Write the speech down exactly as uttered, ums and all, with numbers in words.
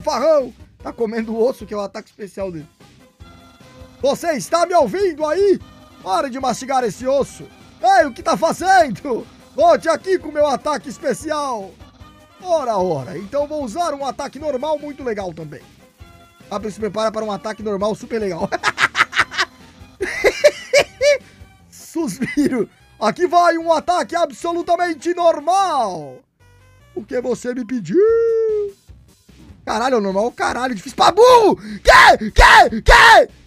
Farrão. Tá comendo o osso, que é o ataque especial dele. Você está me ouvindo aí? Pare de mastigar esse osso. Ei, o que tá fazendo? Volte aqui com o meu ataque especial. Ora, ora. Então vou usar um ataque normal muito legal também. Pablo se prepara para um ataque normal super legal. Suspiro. Aqui vai um ataque absolutamente normal. O que você me pediu? Caralho, é normal, caralho, difícil. Babu! Que? Que? Que?